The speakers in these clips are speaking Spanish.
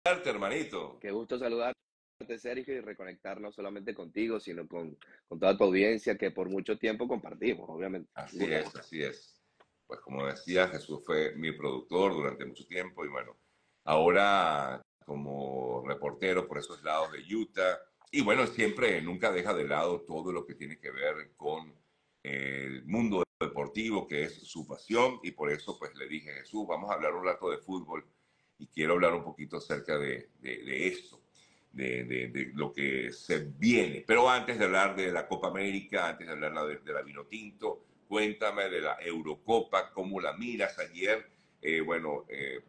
hermanito. Qué gusto saludarte, Sergio, y reconectar no solamente contigo, sino con toda tu audiencia que por mucho tiempo compartimos, obviamente. Un Así es, gusto. así es. Pues como decía, Jesús fue mi productor durante mucho tiempo y bueno, ahora como reportero por esos lados de Utah y bueno, siempre nunca deja de lado todo lo que tiene que ver con el mundo deportivo, que es su pasión y por eso pues le dije, Jesús, vamos a hablar un rato de fútbol y quiero hablar un poquito acerca de esto. De lo que se viene. Pero antes de hablar de la Copa América, antes de hablar de la Vinotinto, cuéntame de la Eurocopa, cómo la miras ayer. Bueno,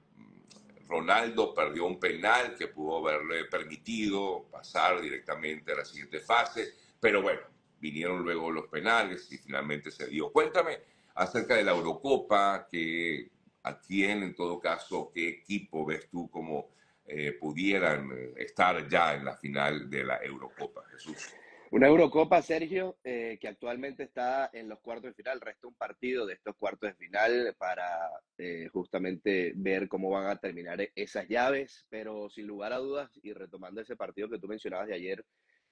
Ronaldo perdió un penal que pudo haberle permitido pasar directamente a la siguiente fase, pero bueno, vinieron luego los penales y finalmente se dio. Cuéntame acerca de la Eurocopa, que a quién en todo caso, qué equipo ves tú como pudieran estar ya en la final de la Eurocopa, Jesús. Una Eurocopa, Sergio, que actualmente está en los cuartos de final. Resta un partido de estos cuartos de final para justamente ver cómo van a terminar esas llaves, pero sin lugar a dudas, y retomando ese partido que tú mencionabas de ayer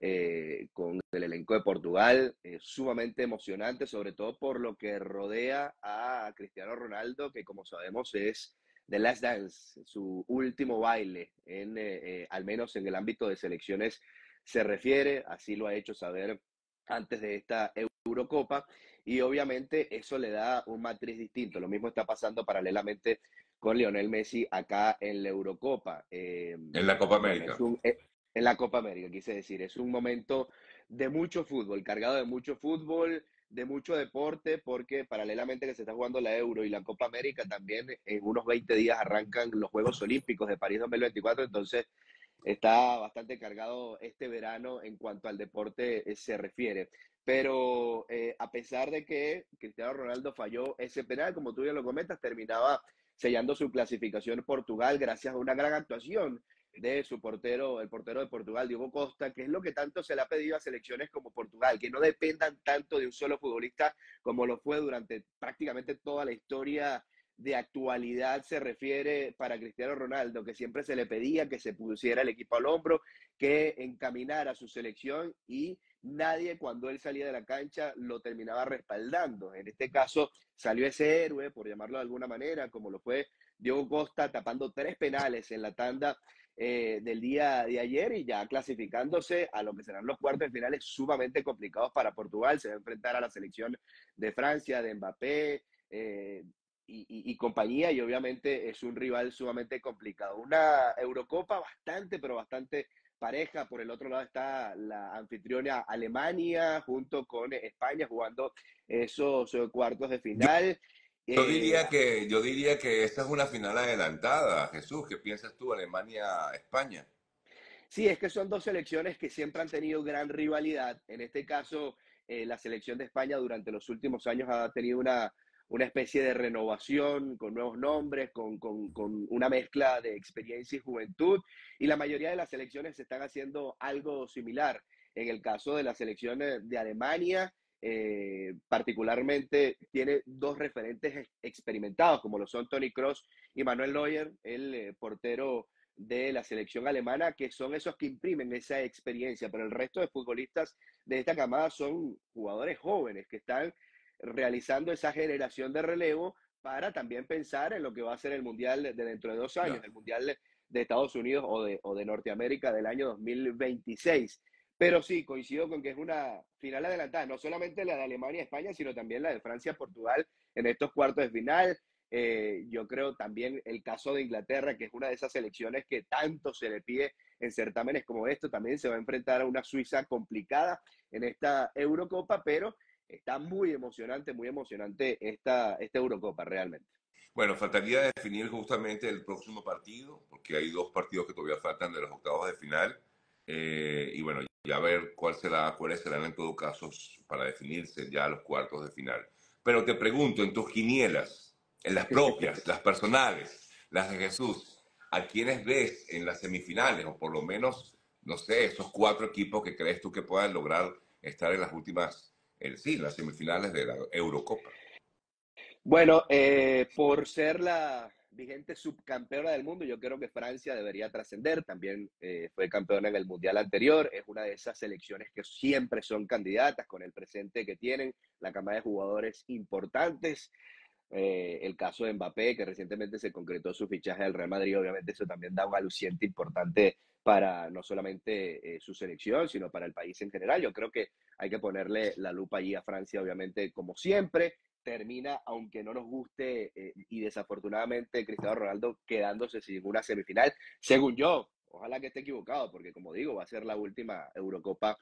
con el elenco de Portugal, sumamente emocionante, sobre todo por lo que rodea a Cristiano Ronaldo, que como sabemos es The Last Dance, su último baile, al menos en el ámbito de selecciones se refiere, así lo ha hecho saber antes de esta Eurocopa, y obviamente eso le da un matriz distinto. Lo mismo está pasando paralelamente con Lionel Messi acá en la Eurocopa. En la Copa Bueno, América. en la Copa América, quise decir, es un momento de mucho fútbol, cargado de mucho fútbol, de mucho deporte, porque paralelamente que se está jugando la Euro y la Copa América, también en unos 20 días arrancan los Juegos Olímpicos de París 2024, entonces está bastante cargado este verano en cuanto al deporte se refiere. Pero a pesar de que Cristiano Ronaldo falló ese penal, como tú ya lo comentas, terminaba sellando su clasificación en Portugal gracias a una gran actuación de su portero, el portero de Portugal, Diego Costa, que es lo que tanto se le ha pedido a selecciones como Portugal, que no dependan tanto de un solo futbolista como lo fue durante prácticamente toda la historia de actualidad se refiere para Cristiano Ronaldo, que siempre se le pedía que se pusiera el equipo al hombro, que encaminara su selección y nadie cuando él salía de la cancha lo terminaba respaldando. En este caso salió ese héroe, por llamarlo de alguna manera, como lo fue Diego Costa, tapando 3 penales en la tanda del día de ayer y ya clasificándose a lo que serán los cuartos de finales sumamente complicados para Portugal. Se va a enfrentar a la selección de Francia, de Mbappé, y compañía, y obviamente es un rival sumamente complicado. Una Eurocopa bastante, pero bastante pareja. Por el otro lado está la anfitriona Alemania junto con España jugando esos cuartos de Yo, final. Eh, yo diría que esta es una final adelantada, Jesús. ¿Qué piensas tú, Alemania-España? Sí, es que son dos selecciones que siempre han tenido gran rivalidad. En este caso, la selección de España durante los últimos años ha tenido una especie de renovación con nuevos nombres, con una mezcla de experiencia y juventud. Y la mayoría de las selecciones están haciendo algo similar. En el caso de la selección de Alemania, particularmente tiene dos referentes experimentados, como lo son Toni Kroos y Manuel Neuer, el portero de la selección alemana, que son esos que imprimen esa experiencia, pero el resto de futbolistas de esta camada son jugadores jóvenes que están realizando esa generación de relevo para también pensar en lo que va a ser el Mundial de dentro de 2 años, Ya. el Mundial de Estados Unidos o de Norteamérica del año 2026. Pero sí, coincido con que es una final adelantada, no solamente la de Alemania-España, sino también la de Francia-Portugal en estos cuartos de final. Yo creo también el caso de Inglaterra, que es una de esas selecciones que tanto se le pide en certámenes como esto, también se va a enfrentar a una Suiza complicada en esta Eurocopa, pero está muy emocionante esta Eurocopa realmente. Bueno, faltaría definir justamente el próximo partido, porque hay dos partidos que todavía faltan de los octavos de final. Y bueno, ya ver cuáles serán en todo caso para definirse ya los cuartos de final. Pero te pregunto, en tus quinielas, en las propias, las personales, las de Jesús, ¿a quiénes ves en las semifinales? O por lo menos, no sé, esos cuatro equipos que crees tú que puedan lograr estar en las últimas, sí, las semifinales de la Eurocopa. Bueno, por ser vigente subcampeona del mundo. Yo creo que Francia debería trascender, también fue campeona en el Mundial anterior, es una de esas selecciones que siempre son candidatas con el presente que tienen, la camada de jugadores importantes. El caso de Mbappé, que recientemente se concretó su fichaje al Real Madrid, obviamente eso también da un aluciente importante para no solamente su selección, sino para el país en general. Yo creo que hay que ponerle la lupa allí a Francia, obviamente, como siempre. Termina, aunque no nos guste, y desafortunadamente Cristiano Ronaldo quedándose sin una semifinal, según yo. Ojalá que esté equivocado, porque como digo, va a ser la última Eurocopa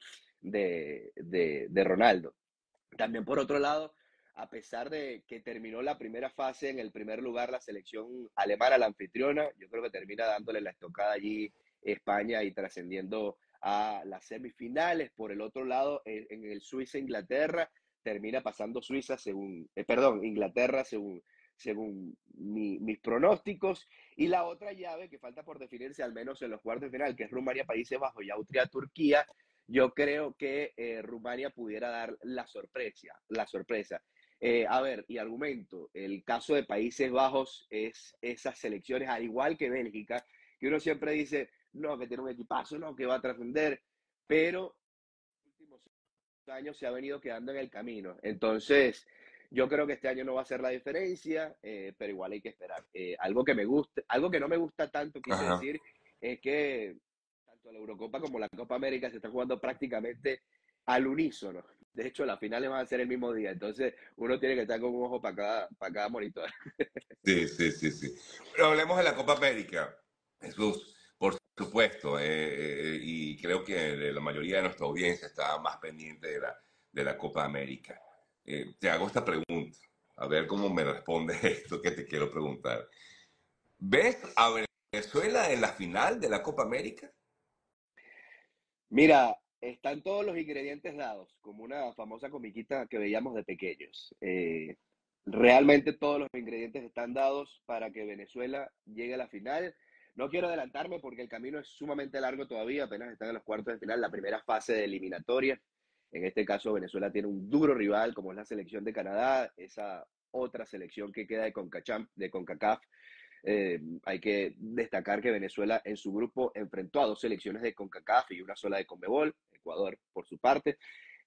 de Ronaldo. También por otro lado, a pesar de que terminó la primera fase en el primer lugar la selección alemana, la anfitriona, yo creo que termina dándole la estocada allí España y trascendiendo a las semifinales. Por el otro lado, en el Suiza-Inglaterra, termina pasando Suiza según, perdón, Inglaterra según mis pronósticos. Y la otra llave que falta por definirse, al menos en los cuartos de final, que es Rumania, Países Bajos y Austria-Turquía, yo creo que Rumania pudiera dar la sorpresa. La sorpresa. A ver, y argumento, el caso de Países Bajos es esas selecciones, al igual que Bélgica, que uno siempre dice, no, que tiene un equipazo, no, que va a trascender, pero en los últimos años se ha venido quedando en el camino. Entonces, yo creo que este año no va a ser la diferencia, pero igual hay que esperar. Algo que me gusta, algo que no me gusta tanto, quise Ajá. decir, es que tanto la Eurocopa como la Copa América se están jugando prácticamente al unísono. De hecho, las finales van a ser el mismo día, entonces uno tiene que estar con un ojo para cada monitor. Sí, sí, sí, sí. Pero hablemos de la Copa América, Jesús, por supuesto, y creo que la mayoría de nuestra audiencia está más pendiente de la Copa América. Te hago esta pregunta, a ver cómo me responde esto que te quiero preguntar. ¿Ves a Venezuela en la final de la Copa América? Mira, están todos los ingredientes dados, como una famosa comiquita que veíamos de pequeños. Realmente todos los ingredientes están dados para que Venezuela llegue a la final. No quiero adelantarme porque el camino es sumamente largo todavía, apenas están en los cuartos de final, la primera fase de eliminatoria. En este caso, Venezuela tiene un duro rival, como es la selección de Canadá, esa otra selección que queda de CONCACAF. Hay que destacar que Venezuela en su grupo enfrentó a dos selecciones de CONCACAF y una sola de CONMEBOL, Ecuador por su parte.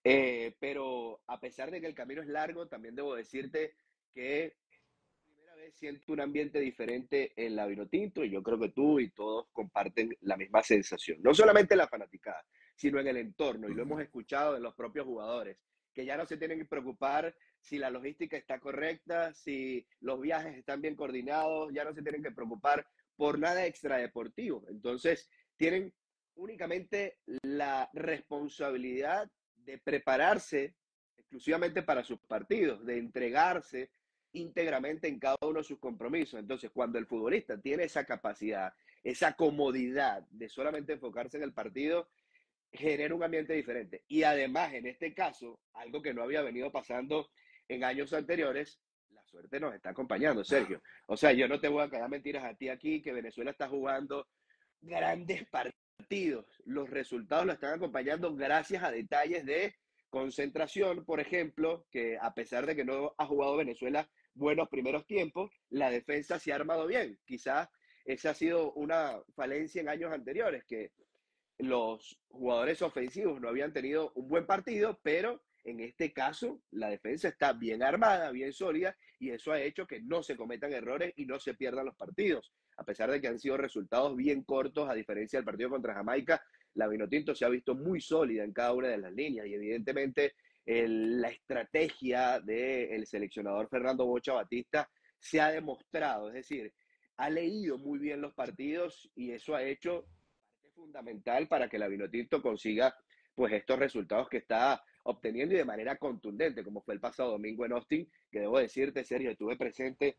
Pero a pesar de que el camino es largo, también debo decirte que primera vez siento un ambiente diferente en la Vinotinto y yo creo que tú y todos comparten la misma sensación. No solamente la fanaticada, sino en el entorno, y lo hemos escuchado en los propios jugadores, que ya no se tienen que preocupar si la logística está correcta, si los viajes están bien coordinados, ya no se tienen que preocupar por nada extradeportivo. Entonces, tienen únicamente la responsabilidad de prepararse exclusivamente para sus partidos, de entregarse íntegramente en cada uno de sus compromisos. Entonces, cuando el futbolista tiene esa capacidad, esa comodidad de solamente enfocarse en el partido, genera un ambiente diferente. Y además, en este caso, algo que no había venido pasando en años anteriores, la suerte nos está acompañando, Sergio. O sea, yo no te voy a quedar mentiras a ti aquí, que Venezuela está jugando grandes partidos. Los resultados lo están acompañando gracias a detalles de concentración, por ejemplo, que a pesar de que no ha jugado Venezuela buenos primeros tiempos, la defensa se ha armado bien. Quizás esa ha sido una falencia en años anteriores, que los jugadores ofensivos no habían tenido un buen partido, pero en este caso la defensa está bien armada, bien sólida, y eso ha hecho que no se cometan errores y no se pierdan los partidos. A pesar de que han sido resultados bien cortos, a diferencia del partido contra Jamaica, la Vinotinto se ha visto muy sólida en cada una de las líneas y evidentemente la estrategia del seleccionador Fernando Bocha Batista se ha demostrado, es decir, ha leído muy bien los partidos y eso ha hecho fundamental para que la Vinotinto consiga pues estos resultados que está obteniendo y de manera contundente, como fue el pasado domingo en Austin, que debo decirte, Sergio, estuve presente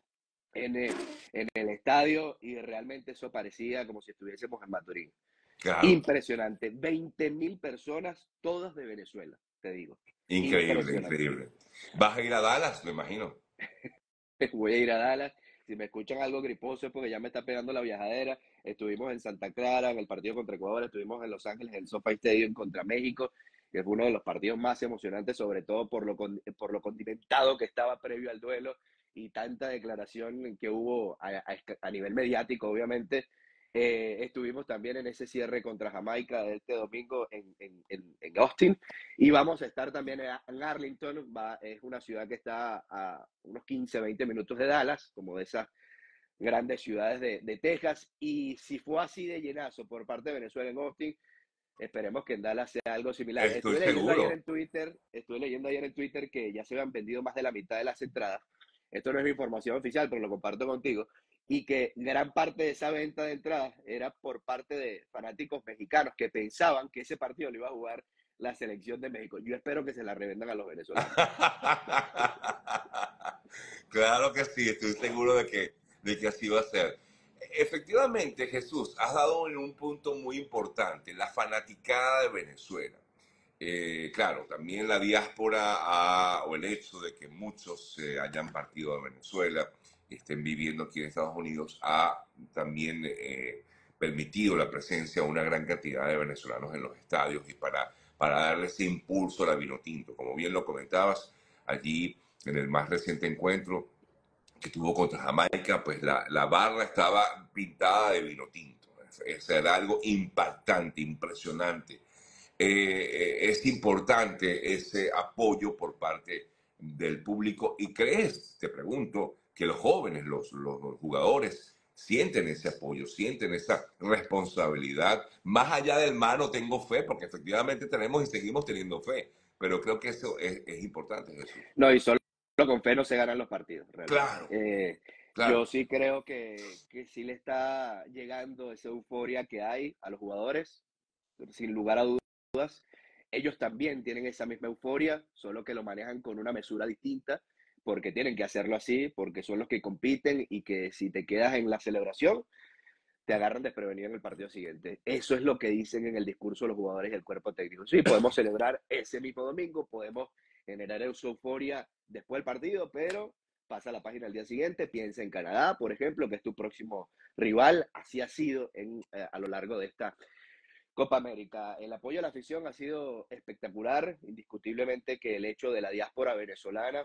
en el estadio y realmente eso parecía como si estuviésemos en Maturín. Claro, Impresionante, 20.000 personas, todas de Venezuela, te digo. increíble, Impresionante. increíble. ¿Vas a ir a Dallas, me imagino? Voy a ir a Dallas. Si me escuchan algo griposo es porque ya me está pegando la viajadera. Estuvimos en Santa Clara en el partido contra Ecuador, estuvimos en Los Ángeles en el SoFi Stadium contra México, que fue uno de los partidos más emocionantes, sobre todo por lo condimentado que estaba previo al duelo. y tanta declaración que hubo a nivel mediático, obviamente, estuvimos también en ese cierre contra Jamaica de este domingo en Austin y vamos a estar también en Arlington, es una ciudad que está a unos 15, 20 minutos de Dallas, como de esas grandes ciudades de Texas, y si fue así de llenazo por parte de Venezuela en Austin, esperemos que en Dallas sea algo similar. Estoy seguro. Estuve leyendo ayer en Twitter que ya se habían vendido más de la mitad de las entradas. Esto no es información oficial, pero lo comparto contigo. Y que gran parte de esa venta de entradas era por parte de fanáticos mexicanos que pensaban que ese partido lo iba a jugar la selección de México. Yo espero que se la revendan a los venezolanos. Claro que sí, estoy seguro de que así va a ser. Efectivamente, Jesús, has dado en un punto muy importante, la fanaticada de Venezuela. Claro, también la diáspora o el hecho de que muchos se hayan partido de Venezuela, estén viviendo aquí en Estados Unidos, ha también permitido la presencia de una gran cantidad de venezolanos en los estadios y para darle ese impulso a la Vinotinto. Como bien lo comentabas, allí en el más reciente encuentro que tuvo contra Jamaica, pues la barra estaba pintada de vino tinto. Eso era algo impactante, impresionante. Es importante ese apoyo por parte del público y crees, te pregunto, que los jóvenes, los jugadores, sienten ese apoyo, sienten esa responsabilidad. Más allá del mano tengo fe, porque efectivamente tenemos y seguimos teniendo fe, pero creo que eso es importante, Jesús. No, y solo con fe no se ganan los partidos, realmente. Claro, Yo claro. sí creo que sí le está llegando esa euforia que hay a los jugadores, sin lugar a dudas. Ellos también tienen esa misma euforia, solo que lo manejan con una mesura distinta, porque tienen que hacerlo así, porque son los que compiten y que si te quedas en la celebración, te agarran desprevenido en el partido siguiente. Eso es lo que dicen en el discurso los jugadores y el cuerpo técnico. Sí, podemos celebrar ese mismo domingo, podemos generar esa euforia después del partido, pero pasa la página al día siguiente, piensa en Canadá, por ejemplo, que es tu próximo rival. Así ha sido a lo largo de esta Copa América. El apoyo a la afición ha sido espectacular, indiscutiblemente que el hecho de la diáspora venezolana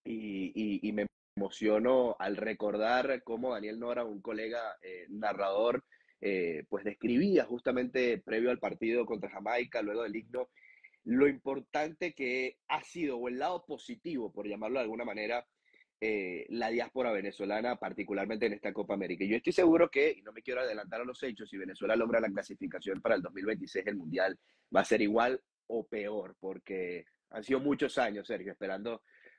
y me emociono al recordar cómo Daniel Nora, un colega narrador, pues describía justamente previo al partido contra Jamaica, luego del himno, lo importante que ha sido, o el lado positivo, por llamarlo de alguna manera, la diáspora venezolana, particularmente en esta Copa América. Y yo estoy seguro que, y no me quiero adelantar a los hechos, si Venezuela logra la clasificación para el 2026 el Mundial, va a ser igual o peor, porque han sido muchos años, Sergio, esperando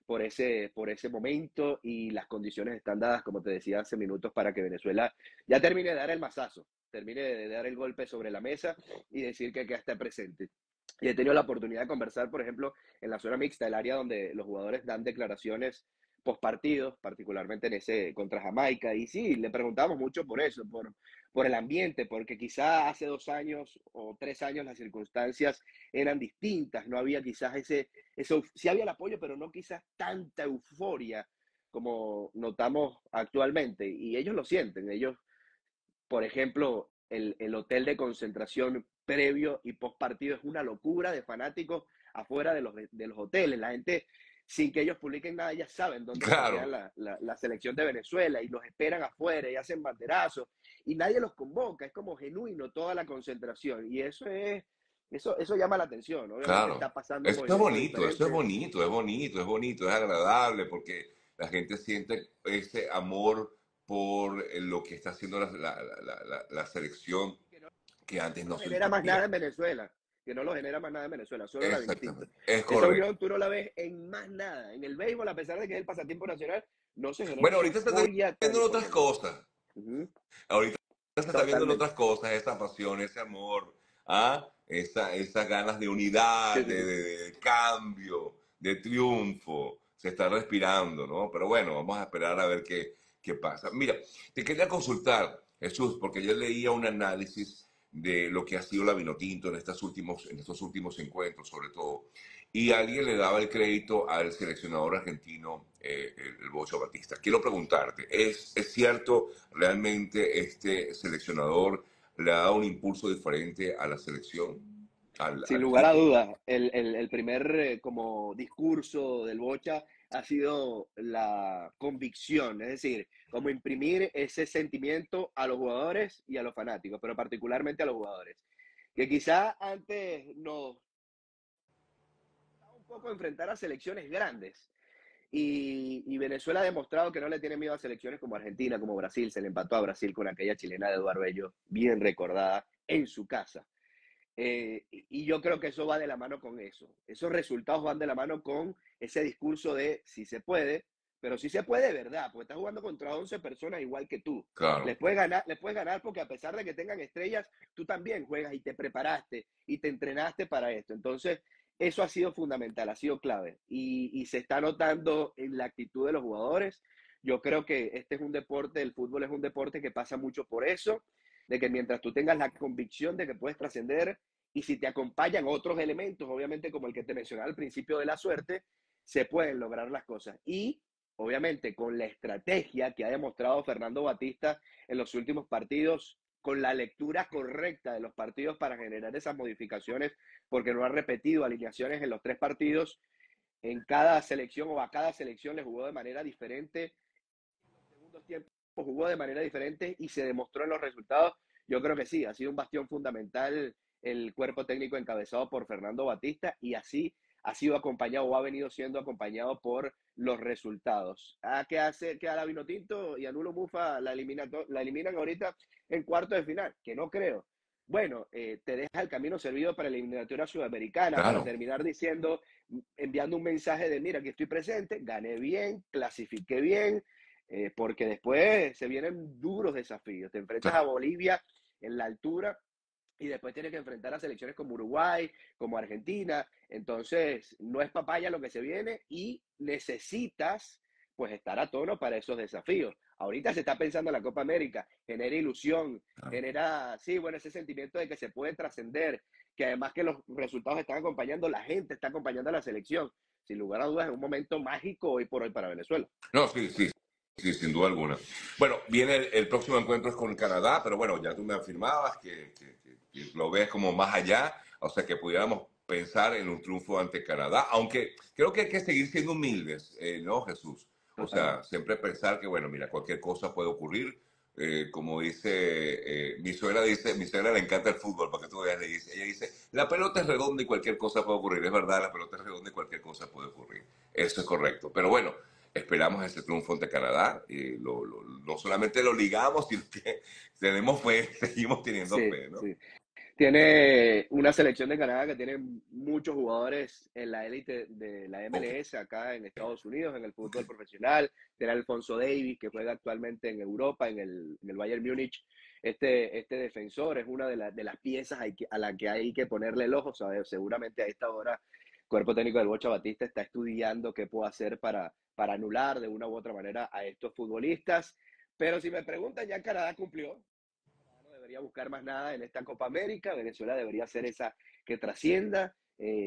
por ese momento y las condiciones están dadas, como te decía hace minutos, para que Venezuela ya termine de dar el mazazo, termine de dar el golpe sobre la mesa y decir que está presente. Y he tenido la oportunidad de conversar, por ejemplo, en la zona mixta, el área donde los jugadores dan declaraciones post partidos, particularmente en ese contra Jamaica. Y sí, le preguntamos mucho por eso, por el ambiente, porque quizá hace 2 años o 3 años las circunstancias eran distintas, no había quizás sí había el apoyo, pero no quizás tanta euforia como notamos actualmente. Y ellos lo sienten, ellos por ejemplo, el hotel de concentración previo y post partido es una locura de fanáticos afuera de los hoteles. La gente, sin que ellos publiquen nada, ya saben dónde Claro, estaría la selección de Venezuela y los esperan afuera y hacen banderazos y nadie los convoca. Es como genuino toda la concentración y eso llama la atención. Obviamente claro. está pasando un Esto es movimiento bonito, esto es diferente. bonito, es bonito, es bonito, es agradable porque la gente siente ese amor por lo que está haciendo la selección Que no que antes no genera más nada sentía. en Venezuela, que no lo genera más nada en Venezuela, solo la Vinotinto. Exactamente, es Esa correcto. unión tú no la ves en más nada. En el béisbol, a pesar de que es el pasatiempo nacional, no se genera Bueno, esa ahorita se está euforia tan viendo en otras potente. cosas. Ujú. Ahorita se está viendo en Totalmente. otras cosas, esa pasión, ese amor, ¿ah? Esas ganas de unidad, de cambio, de triunfo, se está respirando, ¿no? Pero bueno, vamos a esperar a ver qué pasa. Mira, te quería consultar, Jesús, porque yo leía un análisis de lo que ha sido la Vinotinto en estos últimos encuentros, sobre todo, y alguien le daba el crédito al seleccionador argentino, el Bocho Batista. Quiero preguntarte, ¿es cierto realmente este seleccionador le ha dado un impulso diferente a la selección, Sin al lugar a equipo? dudas, el primer como discurso del Bocha ha sido la convicción, es decir, como imprimir ese sentimiento a los jugadores y a los fanáticos, pero particularmente a los jugadores, que quizá antes nos costaba un poco enfrentar a selecciones grandes. Y Venezuela ha demostrado que no le tiene miedo a selecciones como Argentina, como Brasil. Se le empató a Brasil con aquella chilena de Eduardo Bello, bien recordada, en su casa. Y yo creo que eso va de la mano con eso. Esos resultados van de la mano con ese discurso de si se puede, pero si se puede de verdad, porque estás jugando contra 11 personas igual que tú. Claro, Les puedes ganar porque a pesar de que tengan estrellas, tú también juegas y te preparaste y te entrenaste para esto. Entonces, eso ha sido fundamental, ha sido clave. Y se está notando en la actitud de los jugadores. Yo creo que este es un deporte, el fútbol es un deporte que pasa mucho por eso, de que mientras tú tengas la convicción de que puedes trascender y si te acompañan otros elementos, obviamente como el que te mencionaba al principio de la suerte, se pueden lograr las cosas. Y obviamente con la estrategia que ha demostrado Fernando Batista en los últimos partidos, con la lectura correcta de los partidos para generar esas modificaciones, porque no ha repetido alineaciones en los 3 partidos, en cada selección o a cada selección le jugó de manera diferente, en los segundos tiempos jugó de manera diferente y se demostró en los resultados. Yo creo que sí, ha sido un bastión fundamental el cuerpo técnico encabezado por Fernando Batista y así ha sido acompañado o ha venido siendo acompañado por los resultados. ¿Qué hace que a la Vinotinto y a Nulo Mufa la eliminan ahorita en cuarto de final? Que no creo. Bueno, te deja el camino servido para la eliminatoria sudamericana, para claro. terminar diciendo, enviando un mensaje de, mira, aquí estoy presente, gané bien, clasifiqué bien, porque después se vienen duros desafíos. Te enfrentas a Claro. Bolivia en la altura y después tienes que enfrentar a selecciones como Uruguay, como Argentina. Entonces, no es papaya lo que se viene y necesitas pues estar a tono para esos desafíos. Ahorita se está pensando en la Copa América, genera ilusión, Claro. genera, sí, bueno, ese sentimiento de que se puede trascender, que además que los resultados están acompañando, la gente está acompañando a la selección. Sin lugar a dudas, es un momento mágico hoy por hoy para Venezuela. No, sí, sí, sí, sin duda alguna. Bueno, viene el próximo encuentro es con Canadá, pero bueno, ya tú me afirmabas que lo ves como más allá, o sea, que pudiéramos pensar en un triunfo ante Canadá, aunque creo que hay que seguir siendo humildes, ¿no, Jesús? O sea, Totalmente. siempre pensar que, bueno, mira, cualquier cosa puede ocurrir. Como dice, mi suegra le encanta el fútbol, para que tú veas, ella dice, la pelota es redonda y cualquier cosa puede ocurrir. Es verdad, la pelota es redonda y cualquier cosa puede ocurrir. Eso es correcto. Pero bueno, esperamos ese triunfo ante Canadá. No solamente lo ligamos, sino que tenemos fe, seguimos teniendo Sí, fe, ¿no? sí. Tiene una selección de Canadá que tiene muchos jugadores en la élite de la Ok, MLS acá en Estados Unidos, en el fútbol profesional. Tiene a Alfonso Davies, que juega actualmente en Europa, en el Bayern Múnich. Este defensor es una de las piezas a la que hay que ponerle el ojo. ¿Sabes? Seguramente a esta hora el cuerpo técnico del Bocha Batista está estudiando qué puede hacer para anular de una u otra manera a estos futbolistas. Pero si me preguntan, ya Canadá cumplió, no debería buscar más nada en esta Copa América. Venezuela debería ser esa que trascienda,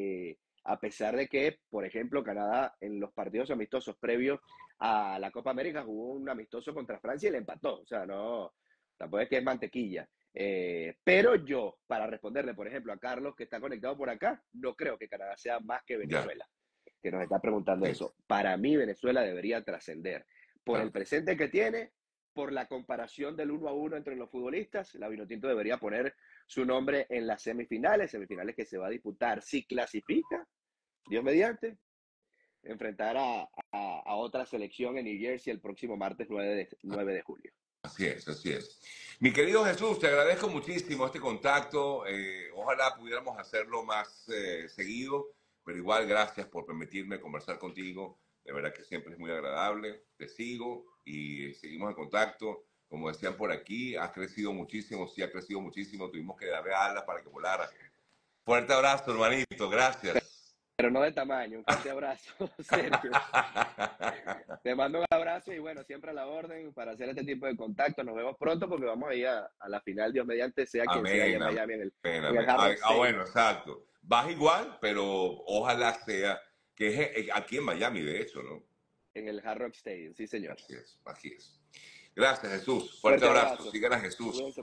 a pesar de que, por ejemplo, Canadá en los partidos amistosos previos a la Copa América jugó un amistoso contra Francia y le empató. O sea, no, tampoco es que es mantequilla. Pero yo, para responderle, por ejemplo, a Carlos, que está conectado por acá, no creo que Canadá sea más que ya, Venezuela, que nos está preguntando sí, eso. Para mí, Venezuela debería trascender por el claro. presente que tiene, por la comparación del 1-1 entre los futbolistas. La Vinotinto debería poner su nombre en las semifinales que se va a disputar si clasifica, Dios mediante, enfrentar a otra selección en New Jersey el próximo martes 9 de julio. Así es, así es. Mi querido Jesús, te agradezco muchísimo este contacto. Ojalá pudiéramos hacerlo más seguido, pero igual gracias por permitirme conversar contigo. De verdad que siempre es muy agradable. Te sigo y seguimos en contacto. Como decían por aquí, has crecido muchísimo, sí, has crecido muchísimo. Tuvimos que darle alas para que volara. Fuerte abrazo, hermanito. Gracias. Pero no de tamaño. Un fuerte abrazo, Sergio. Te mando un abrazo y bueno, siempre a la orden para hacer este tipo de contacto. Nos vemos pronto porque vamos a ir a la final, Dios mediante, sea quien sea allá Amén, en amén, Miami, en el amén. Hard Rock Bueno, Stadium, exacto. Vas igual, pero ojalá sea, que es aquí en Miami, de hecho, ¿no? en el Hard Rock Stadium, sí señor. Así es, así es. Gracias, Jesús. Fuerte Fuerte abrazo. abrazo. Sigan a Jesús. Cuídense.